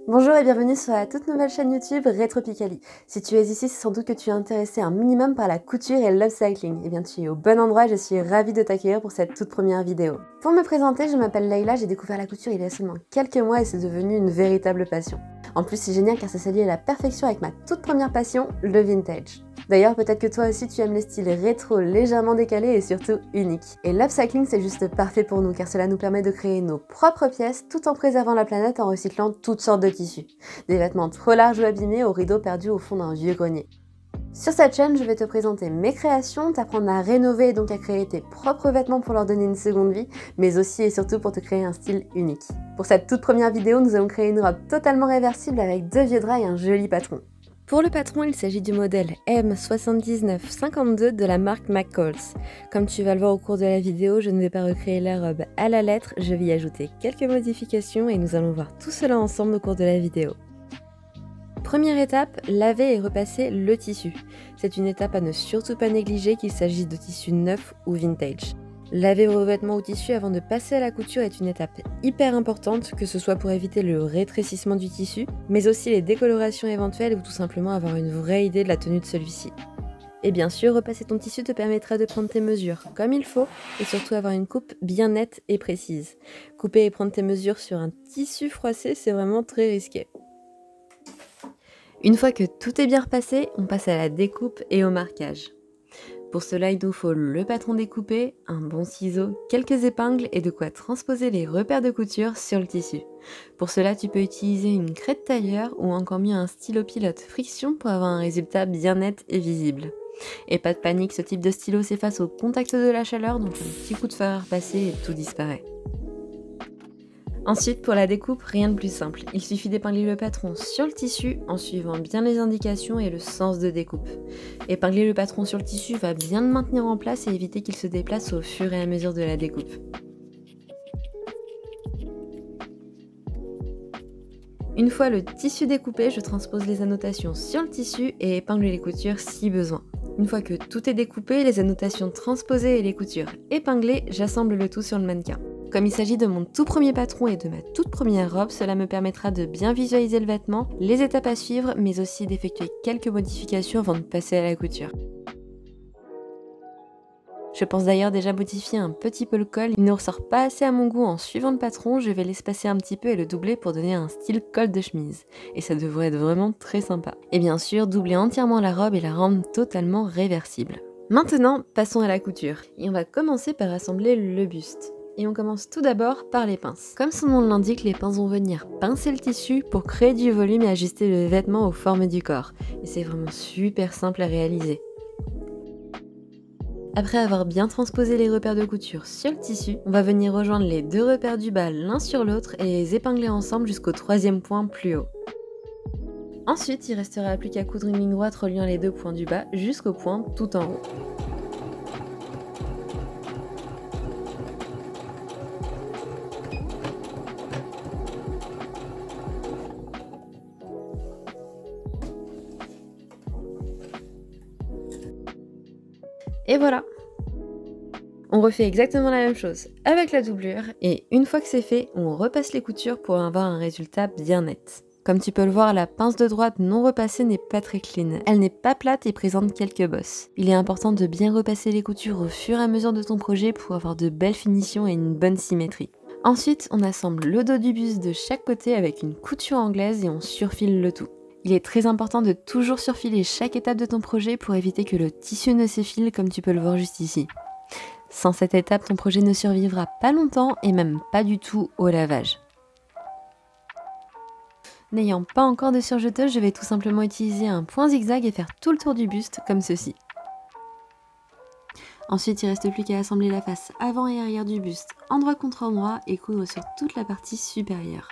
Bonjour et bienvenue sur la toute nouvelle chaîne YouTube Retropicali. Si tu es ici, c'est sans doute que tu es intéressé un minimum par la couture et l'upcycling. Eh bien, tu es au bon endroit et je suis ravie de t'accueillir pour cette toute première vidéo. Pour me présenter, je m'appelle Leïla, j'ai découvert la couture il y a seulement quelques mois et c'est devenu une véritable passion. En plus, c'est génial car ça s'allie à la perfection avec ma toute première passion, le vintage. D'ailleurs, peut-être que toi aussi tu aimes les styles rétro, légèrement décalés et surtout uniques. Et l'upcycling c'est juste parfait pour nous car cela nous permet de créer nos propres pièces tout en préservant la planète en recyclant toutes sortes de tissus. Des vêtements trop larges ou abîmés aux rideaux perdus au fond d'un vieux grenier. Sur cette chaîne, je vais te présenter mes créations, t'apprendre à rénover et donc à créer tes propres vêtements pour leur donner une seconde vie, mais aussi et surtout pour te créer un style unique. Pour cette toute première vidéo, nous allons créer une robe totalement réversible avec 2 vieux draps et un joli patron. Pour le patron, il s'agit du modèle M7952 de la marque McCalls. Comme tu vas le voir au cours de la vidéo, je ne vais pas recréer la robe à la lettre, je vais y ajouter quelques modifications et nous allons voir tout cela ensemble au cours de la vidéo. Première étape, laver et repasser le tissu. C'est une étape à ne surtout pas négliger qu'il s'agisse de tissu neuf ou vintage. Laver vos vêtements au tissu avant de passer à la couture est une étape hyper importante, que ce soit pour éviter le rétrécissement du tissu, mais aussi les décolorations éventuelles ou tout simplement avoir une vraie idée de la tenue de celui-ci. Et bien sûr, repasser ton tissu te permettra de prendre tes mesures comme il faut et surtout avoir une coupe bien nette et précise. Couper et prendre tes mesures sur un tissu froissé, c'est vraiment très risqué. Une fois que tout est bien repassé, on passe à la découpe et au marquage. Pour cela, il nous faut le patron découpé, un bon ciseau, quelques épingles et de quoi transposer les repères de couture sur le tissu. Pour cela, tu peux utiliser une craie de tailleur ou encore mieux un stylo pilote friction pour avoir un résultat bien net et visible. Et pas de panique, ce type de stylo s'efface au contact de la chaleur, donc un petit coup de fer à repasser et tout disparaît. Ensuite, pour la découpe, rien de plus simple. Il suffit d'épingler le patron sur le tissu en suivant bien les indications et le sens de découpe. Épingler le patron sur le tissu va bien le maintenir en place et éviter qu'il se déplace au fur et à mesure de la découpe. Une fois le tissu découpé, je transpose les annotations sur le tissu et épingle les coutures si besoin. Une fois que tout est découpé, les annotations transposées et les coutures épinglées, j'assemble le tout sur le mannequin. Comme il s'agit de mon tout premier patron et de ma toute première robe, cela me permettra de bien visualiser le vêtement, les étapes à suivre, mais aussi d'effectuer quelques modifications avant de passer à la couture. Je pense d'ailleurs déjà modifier un petit peu le col, il ne ressort pas assez à mon goût en suivant le patron, je vais l'espacer un petit peu et le doubler pour donner un style col de chemise. Et ça devrait être vraiment très sympa. Et bien sûr, doubler entièrement la robe et la rendre totalement réversible. Maintenant, passons à la couture. Et on va commencer par assembler le buste. Et on commence tout d'abord par les pinces. Comme son nom l'indique, les pinces vont venir pincer le tissu pour créer du volume et ajuster le vêtement aux formes du corps. Et c'est vraiment super simple à réaliser. Après avoir bien transposé les repères de couture sur le tissu, on va venir rejoindre les deux repères du bas l'un sur l'autre et les épingler ensemble jusqu'au troisième point plus haut. Ensuite, il restera plus qu'à coudre une ligne droite reliant les deux points du bas jusqu'au point tout en haut. Et voilà! On refait exactement la même chose avec la doublure et une fois que c'est fait, on repasse les coutures pour avoir un résultat bien net. Comme tu peux le voir, la pince de droite non repassée n'est pas très clean. Elle n'est pas plate et présente quelques bosses. Il est important de bien repasser les coutures au fur et à mesure de ton projet pour avoir de belles finitions et une bonne symétrie. Ensuite, on assemble le dos du buste de chaque côté avec une couture anglaise et on surfile le tout. Il est très important de toujours surfiler chaque étape de ton projet pour éviter que le tissu ne s'effile comme tu peux le voir juste ici. Sans cette étape, ton projet ne survivra pas longtemps et même pas du tout au lavage. N'ayant pas encore de surjeteuse, je vais tout simplement utiliser un point zigzag et faire tout le tour du buste comme ceci. Ensuite, il ne reste plus qu'à assembler la face avant et arrière du buste, endroit contre endroit et coudre sur toute la partie supérieure.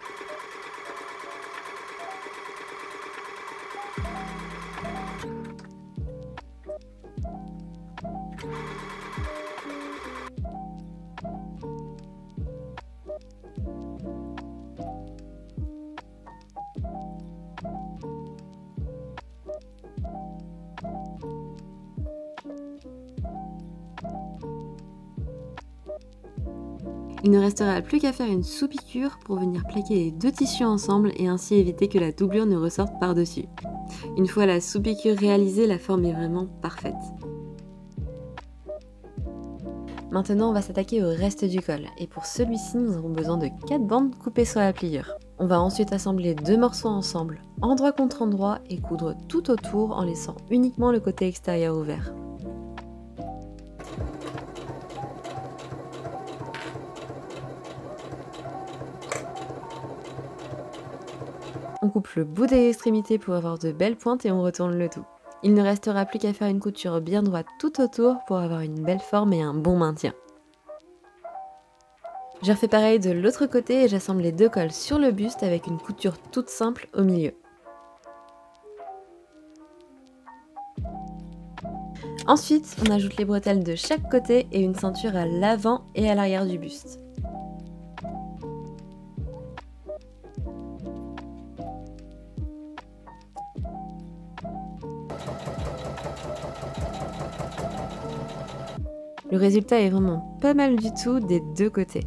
Il ne restera plus qu'à faire une sous-piqûre pour venir plaquer les deux tissus ensemble et ainsi éviter que la doublure ne ressorte par-dessus. Une fois la sous-piqûre réalisée, la forme est vraiment parfaite. Maintenant, on va s'attaquer au reste du col, et pour celui-ci, nous avons besoin de 4 bandes coupées sur la pliure. On va ensuite assembler deux morceaux ensemble, endroit contre endroit, et coudre tout autour en laissant uniquement le côté extérieur ouvert. On coupe le bout des extrémités pour avoir de belles pointes et on retourne le tout. Il ne restera plus qu'à faire une couture bien droite tout autour pour avoir une belle forme et un bon maintien. Je refais pareil de l'autre côté et j'assemble les deux cols sur le buste avec une couture toute simple au milieu. Ensuite, on ajoute les bretelles de chaque côté et une ceinture à l'avant et à l'arrière du buste. Le résultat est vraiment pas mal du tout des deux côtés.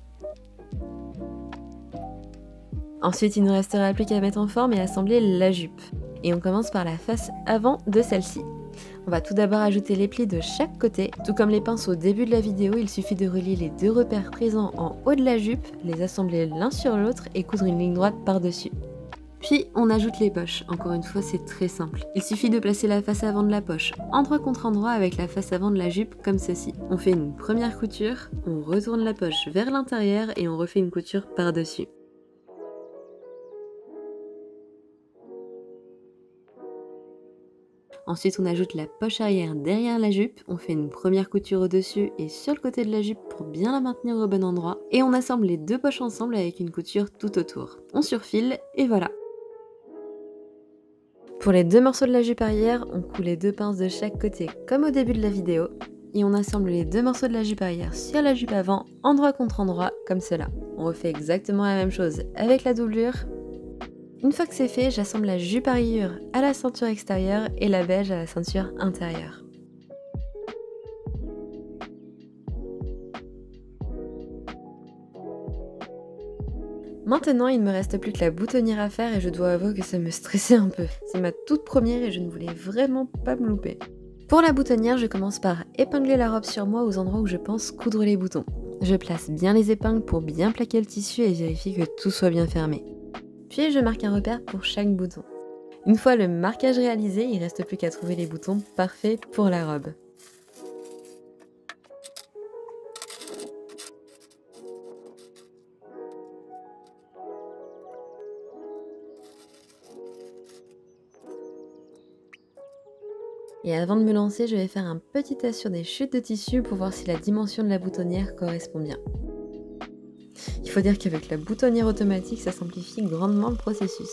Ensuite, il ne restera plus qu'à mettre en forme et assembler la jupe. Et on commence par la face avant de celle-ci. On va tout d'abord ajouter les plis de chaque côté. Tout comme les pinces au début de la vidéo, il suffit de relier les deux repères présents en haut de la jupe, les assembler l'un sur l'autre et coudre une ligne droite par-dessus. Puis on ajoute les poches, encore une fois c'est très simple. Il suffit de placer la face avant de la poche endroit contre endroit avec la face avant de la jupe comme ceci. On fait une première couture, on retourne la poche vers l'intérieur et on refait une couture par-dessus. Ensuite on ajoute la poche arrière derrière la jupe, on fait une première couture au-dessus et sur le côté de la jupe pour bien la maintenir au bon endroit. Et on assemble les deux poches ensemble avec une couture tout autour. On surfile et voilà. Pour les deux morceaux de la jupe arrière, on coud les deux pinces de chaque côté comme au début de la vidéo et on assemble les deux morceaux de la jupe arrière sur la jupe avant, endroit contre endroit, comme cela. On refait exactement la même chose avec la doublure. Une fois que c'est fait, j'assemble la jupe à rayures à la ceinture extérieure et la beige à la ceinture intérieure. Maintenant, il ne me reste plus que la boutonnière à faire et je dois avouer que ça me stressait un peu. C'est ma toute première et je ne voulais vraiment pas me louper. Pour la boutonnière, je commence par épingler la robe sur moi aux endroits où je pense coudre les boutons. Je place bien les épingles pour bien plaquer le tissu et vérifier que tout soit bien fermé. Puis je marque un repère pour chaque bouton. Une fois le marquage réalisé, il ne reste plus qu'à trouver les boutons parfaits pour la robe. Et avant de me lancer, je vais faire un petit test sur des chutes de tissu pour voir si la dimension de la boutonnière correspond bien. Il faut dire qu'avec la boutonnière automatique, ça simplifie grandement le processus.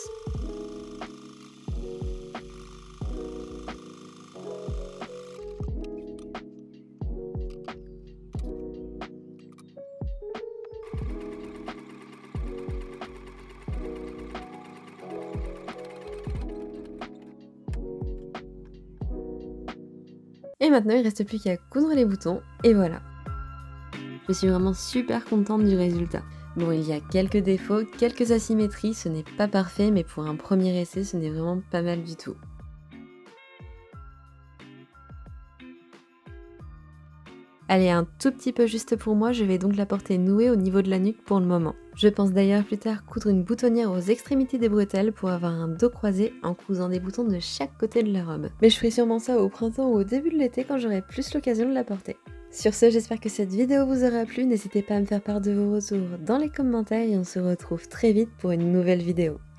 Et maintenant, il ne reste plus qu'à coudre les boutons, et voilà. Je suis vraiment super contente du résultat. Bon, il y a quelques défauts, quelques asymétries, ce n'est pas parfait, mais pour un premier essai, ce n'est vraiment pas mal du tout. Allez, un tout petit peu juste pour moi, je vais donc la porter nouée au niveau de la nuque pour le moment. Je pense d'ailleurs plus tard coudre une boutonnière aux extrémités des bretelles pour avoir un dos croisé en cousant des boutons de chaque côté de la robe. Mais je ferai sûrement ça au printemps ou au début de l'été quand j'aurai plus l'occasion de la porter. Sur ce, j'espère que cette vidéo vous aura plu, n'hésitez pas à me faire part de vos retours dans les commentaires et on se retrouve très vite pour une nouvelle vidéo.